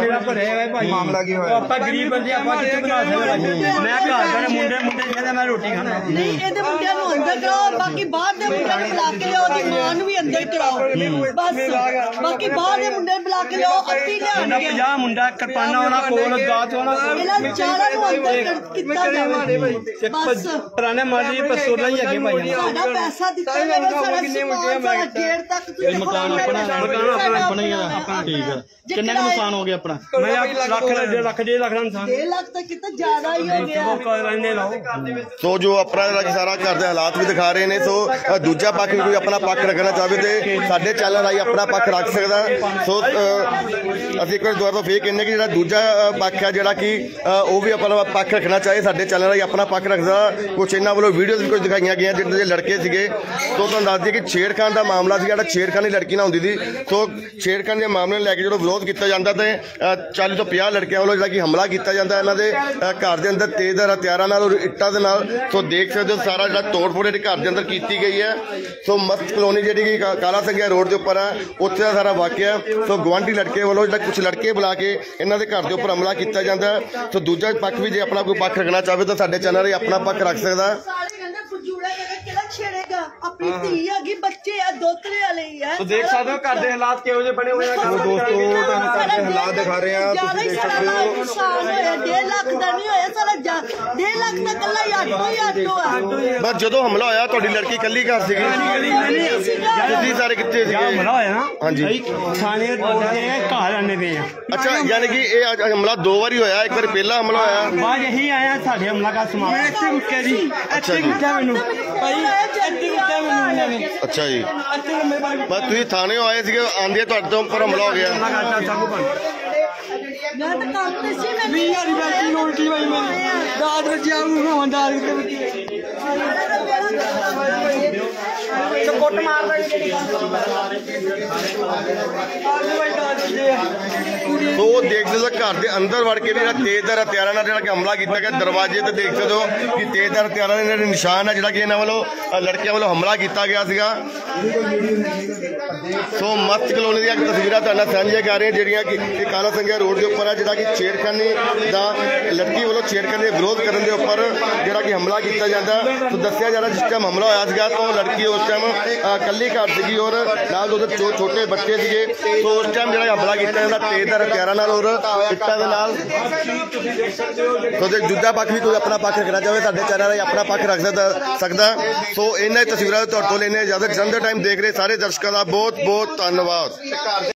ਮਾਮਲਾ ਕੀ ਹੋਇਆ? ਆਪਾਂ ਗਰੀਬ ਬੰਦੇ, ਆਪਾਂ ਕਿਹੜੇ ਬਣਾ ਸਕਦੇ? ਮੈਂ ਘਰ ਦਾ ਮੁੰਡੇ ਕਹਿੰਦਾ ਮੈਂ ਰੋਟੀ ਖਾਣਾ। ਨਹੀਂ ਇਹਦੇ ਮੁੰਡਿਆਂ ਨੂੰ ਅੰਦਰ ਕਰਾਓ, ਬਾਕੀ ਬਾਹਰ ਦੇ ਮੁੰਡਿਆਂ ਨੂੰ ਬੁਲਾ ਕੇ ਲਿਆਓ, ਉਹਦੀ ਮਾਂ ਨੂੰ ਵੀ ਅੰਦਰ ਕਰਾਓ ਬਸ। ਬਾਕੀ ਬਾਹਰ ਦੇ ਮੁੰਡੇ ਬੁਲਾ ਕੇ ਲਿਆਓ, ਅੱਤੀ ਲਿਆਉਣਗੇ। 50 ਮੁੰਡਾ ਕਿਰਪਾਨਾਂ ਉਹਨਾਂ ਕੋਲ ਦਾਤ ਉਹਨਾਂ ਇਹਨਾਂ ਚਾਰਾਂ ਨੂੰ ਅੰਦਰ ਕੀਤਾ ਜਾਵੇ ਬਸ। ਪੁਰਾਣੇ ਮਾਲੀ ਪਸਤੌਲਾਂ ਹੀ ਅੱਗੇ ਭਾਈ। ਸਾਡਾ ਪੈਸਾ ਦਿੱਤਾ ਜਾਵੇ, ਸਾਡਾ ਸਮਾਨ, ਸਾਡਾ ਗੇਟ ਤੱਕ ਤੁਸੀਂ ਮਕਾਨ ਆਪਣਾ ਹੀ ਆਪਣਾ। ਠੀਕ ਹੈ। ਕਿੰਨਾ ਕੁ ਨੁਕਸਾਨ ਹੋ ਗਿਆ ਆਪਣਾ? ਮੈਂ ਲੱਖ 1.5 ਲੱਖ ਦਾ ਨੁਕਸਾਨ। 1.5 ਲੱਖ ਤਾਂ ਕਿਤੇ ਜ਼ਿਆਦਾ ਹੀ ਹੋ ਗਿਆ। ਰਹਿੰਦੇ ਲਾਓ ਸੋ ਜੋ ਆਪਣਾ ਜਿਹੜਾ ਸਾਰਾ ਘਰ ਦੇ ਹਾਲਾਤ ਵੀ ਦਿਖਾ ਰਹੇ ਨੇ। ਸੋ ਦੂਜਾ ਪੱਖ ਵੀ ਕੋਈ ਆਪਣਾ ਪੱਖ ਰੱਖਣਾ ਚਾਹਵੇ ਤੇ ਸਾਡੇ ਚੈਨਲ ਰਾਹੀਂ ਆਪਣਾ ਪੱਖ ਰੱਖ ਸਕਦਾ। ਸੋ ਅਸੀਂ ਇੱਕ ਵਾਰ ਦੁਬਾਰਾ ਤੋਂ ਫੇਰ ਕਹਿੰਦੇ ਕਿ ਜਿਹੜਾ ਦੂਜਾ ਪੱਖ ਹੈ ਜਿਹੜਾ ਕਿ ਉਹ ਵੀ ਆਪਣਾ ਪੱਖ ਰੱਖਣਾ ਚਾਹੇ ਸਾਡੇ ਚੈਨਲ ਰਾਹੀਂ ਆਪਣਾ ਪੱਖ ਰੱਖਦਾ। ਕੁਛ ਇਹਨਾਂ ਵੱਲੋਂ ਵੀਡੀਓਜ਼ ਵੀ ਕੁਝ ਦਿਖਾਈਆਂ ਗਈਆਂ ਜਿਹੜੇ ਲੜਕੇ ਸੀਗੇ। ਸੋ ਤੁਹਾਨੂੰ ਦੱਸ ਦਈਏ ਕਿ ਛੇੜਖਾਨ ਦਾ ਮਾਮਲਾ ਸੀ, ਜਿਹੜਾ ਛੇੜਖਾਨੀ ਲੜਕੀ ਨਾਲ ਹੁੰਦੀ ਸੀ। ਸੋ ਛੇੜਖਾਨ ਦੇ ਮਾਮਲੇ ਨੂੰ ਲੈ ਕੇ ਜਦੋਂ ਵਿਰੋਧ ਕੀਤਾ ਜਾਂਦਾ ਤੇ 40 ਤੋਂ 50 ਲੜਕਿਆਂ ਵੱਲੋਂ ਜਿਹੜਾ ਕਿ ਹਮਲਾ ਕੀਤਾ ਜਾਂਦਾ ਇਹਨਾਂ ਦੇ ਘਰ ਦੇ ਅੰਦਰ ਤੇਜ਼ਧਾਰ ਹਥਿਆਰਾਂ ਨਾਲ ਔਰ ਇੱਟਾਂ ਦੇ ਨਾਲ। ਸੋ ਦੇਖ ਸਕਦੇ ਹੋ ਸਾਰਾ ਜਿਹੜਾ ਤੋੜ-ਫੋੜ ਜਿਹੜੀ ਘਰ ਦੇ ਅੰਦਰ ਕੀਤੀ ਗਈ ਹੈ। ਸੋ ਮਸਤ ਕਲੋਨੀ ਜਿਹੜੀ ਕਿ ਕਾਲਾ ਸੰਘਿਆ ਰੋਡ ਦੇ ਉੱਪਰ ਹੈ, ਉੱਥੇ ਦਾ ਸਾਰਾ ਵਾਕਿਆ। ਸੋ ਗੁਆਂਢੀ ਲੜਕੇ ਵੱਲੋਂ ਜਿਹੜਾ ਕੁਝ ਲੜਕੇ ਬੁਲਾ ਕੇ ਇਹਨਾਂ ਦੇ ਘਰ ਦੇ ਉੱਪਰ ਹਮਲਾ ਕੀਤਾ ਜਾਂਦਾ। ਸੋ ਦੂਜਾ ਪੱਖ ਵੀ ਜੇ ਆਪਣਾ ਕੋਈ ਪੱਖ ਰੱਖਣਾ ਚਾਹਵੇ ਤਾਂ ਸਾਡੇ ਚੈਨਲ 'ਤੇ ਆਪਣਾ ਪੱਖ ਰੱਖ ਸਕਦਾ। ਛੇੜੇਗਾ ਆਪਣੀ ਧੀ ਹੈਗੀ, ਬੱਚੇ ਆ, ਦੋਤਰੇ ਵਾਲੇ ਹੀ ਆ। ਦੇਖ ਸਕਦੇ ਹੋ ਘਰ ਦੇ ਹਾਲਾਤ ਕਿਹੋ ਜਿਹੇ ਬਣੇ ਹੋਏ ਆ। ਦੋਸਤੋ ਤੁਹਾਨੂੰ ਘਰ ਦੇ ਹਾਲਾਤ ਦਿਖਾ ਰਹੇ ਆ, ਤੁਸੀਂ ਦੇਖ ਸਕਦੇ ਹੋ। 1.5 ਲੱਖ ਦਾ ਨਹੀਂ ਹੋਇਆ ਸਾਰਾ 1.5 ਲੱਖ ਦਾ ਕੱਲਾ ਹੀ ਆਟੋ ਆ। ਬਸ ਜਦੋਂ ਹਮਲਾ ਹੋਇਆ ਤੁਹਾਡੀ ਲੜਕੀ ਇਕੱਲੀ ਘਰ ਸੀਗੀ, ਤੁਸੀਂ ਸਾਰੇ ਕਿੱਥੇ ਸੀਗੇ? ਹਮਲਾ ਹੋਇਆ ਨਾ ਹਾਂਜੀ ਥਾਣੇ ਘਰ ਆਨੇ ਪਏ ਆ। ਅੱਛਾ, ਯਾਨੀ ਕਿ ਇਹ ਅੱਜ ਹਮਲਾ 2 ਵਾਰੀ ਹੋਇਆ, ਇੱਕ ਵਾਰ ਪਹਿਲਾ ਹਮਲਾ ਹੋਇਆ। ਬਾਅਦ ਇਹੀ ਆਇਆ ਸਾਡੇ ਹਮਲਾ ਦਾ ਸਮਾਨ। ਮੈਂ ਇੱਥੇ ਮੁੱਕਿਆ ਜੀ, ਇੱਥੇ ਮੁੱਕਿਆ ਮੈਨੂੰ ਭਾਈ, ਇੱਥੇ ਮੁੱਕਿਆ ਮੈਨੂੰ। ਅੱਛਾ ਜੀ, ਇੱਥੇ ਮੇਰੇ ਬਾਰੇ ਬਸ ਤੁਸੀਂ ਥਾਣੇ ਆਏ ਸੀਗੇ, ਆਂਦੇ ਤੁਹਾਡੇ ਤੋਂ ਉੱਪਰ ਹਮਲਾ ਹੋ ਗਿਆ। ਮੈਂ ਤਾਂ ਕੰਮ ਤੇ ਸੀ, ਮੈਂ 20,000 ਰੁਪਏ ਦੀ ਨੋਟ ਸੀ ਭਾਈ ਮੇਰੀ। ਦਾਦ ਵਜਿਆ ਨੂੰ ਦਾਦ ਕੁੱਟ ਮਾਰਦਾ ਸੋ ਦੇਖ ਸਕਦੇ ਹੋ ਘਰ ਦੇ ਅੰਦਰ ਵੜ ਕੇ ਵੀ ਜਿਹੜਾ ਤੇਜ਼ਧਾਰ ਹਥਿਆਰਾਂ ਨਾਲ ਜਿਹੜਾ ਕਿ ਹਮਲਾ ਕੀਤਾ ਗਿਆ। ਦਰਵਾਜ਼ੇ ਤੇ ਦੇਖ ਸਕਦੇ ਹੋ ਕਿ ਤੇਜ਼ਧਾਰ ਹਥਿਆਰਾਂ ਦੇ ਜਿਹੜੇ ਨਿਸ਼ਾਨ ਹੈ, ਜਿਹੜਾ ਕਿ ਇਹਨਾਂ ਵੱਲੋਂ ਲੜਕਿਆਂ ਵੱਲੋਂ ਹਮਲਾ ਕੀਤਾ ਗਿਆ ਸੀਗਾ। ਸੋ ਮਸਤ ਕਲੋਨੀ ਦੀਆਂ ਤਸਵੀਰਾਂ ਤੁਹਾਡੇ ਨਾਲ ਸਾਂਝੀਆਂ ਕਰ ਰਹੇ ਜਿਹੜੀਆਂ ਕਿ ਕਾਲਾ ਸੰਘਿਆ ਰੋਡ ਦੇ ਉੱਪਰ ਹੈ, ਜਿਹੜਾ ਕਿ ਛੇੜਖਾਨੀ ਦਾ ਲੜਕੀ ਵੱਲੋਂ ਛੇੜਖਾਨੀ ਦੇ ਵਿਰੋਧ ਕਰਨ ਦੇ ਉੱਪਰ ਜਿਹੜਾ ਕਿ ਹਮਲਾ ਕੀਤਾ ਜਾਂਦਾ। ਸੋ ਦੱਸਿਆ ਜਾ ਰਿਹਾ ਜਿਸ ਟਾਈਮ ਹਮਲਾ ਹੋਇਆ ਸੀਗਾ ਤਾਂ ਲੜਕੀ ਉਸ ਟਾਈਮ ਇਕੱਲੀ ਘਰ ਸੀਗੀ ਔਰ ਨਾਲ ਉਹਦੇ ਛੋਟੇ ਬੱਚੇ ਸੀਗੇ। ਸੋ ਉਸ ਟਾਈਮ ਜਿਹੜਾ ਹਮਲਾ ਕੀਤਾ ਜਾਂਦਾ ਤੇਜ਼ਧਾਰ ਹਥਿਆਰਾਂ ਨਾਲ ਔਰ ਇੱਟਾਂ ਦੇ ਨਾਲ। ਸੋ ਜੇ ਦੂਜਾ ਪੱਖ ਵੀ ਕੋਈ ਆਪਣਾ ਪੱਖ ਰੱਖਣਾ ਚਾਹਵੇ ਸਾਡੇ ਚੈਨਲ 'ਤੇ ਆਪਣਾ ਪੱਖ ਰੱਖ ਸਕਦਾ। ਸੋ ਇਹਨਾਂ ਤਸਵੀਰਾਂ ਤੁਹਾਡੇ ਤੋਂ ਲੈਣੇ ਇਜਾਜ਼ਤ। ਜਲੰਧਰ ਟਾਈਮ ਦੇਖ ਰਹੇ ਸਾਰੇ ਦਰਸ਼ਕਾਂ ਦਾ ਬਹੁਤ ਬਹੁਤ ਧੰਨਵਾਦ।